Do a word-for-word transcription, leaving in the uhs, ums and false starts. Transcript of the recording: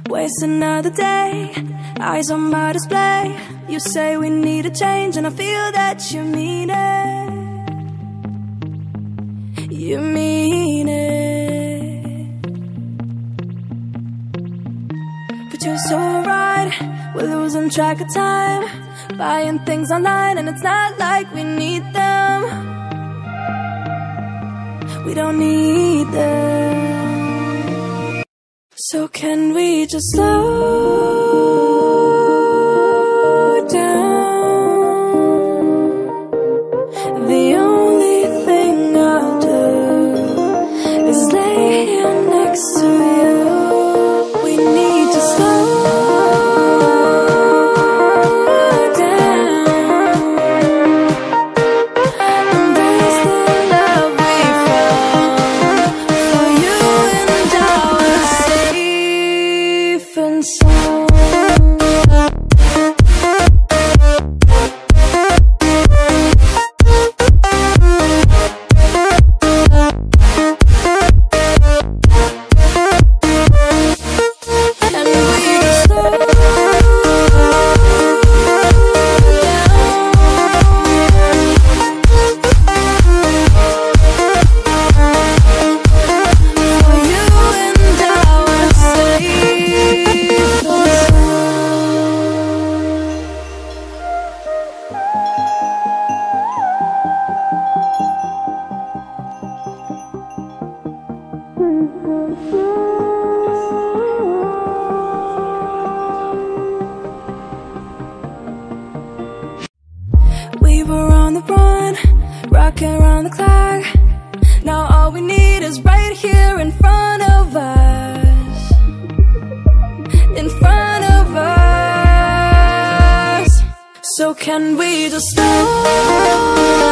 Waste another day, eyes on my display. You say we need a change, and I feel that you mean it. You mean it. But you're so right, we're losing track of time, buying things online, and it's not like we need them. We don't need them. So can we just slow down? The only thing I'll do is lay here next to you. We need to slow down. Embrace the love we found. For you and I was safe and sound. We were on the run, rocking around the clock. Now all we need is right here in front of us. In front of us. So can we just slow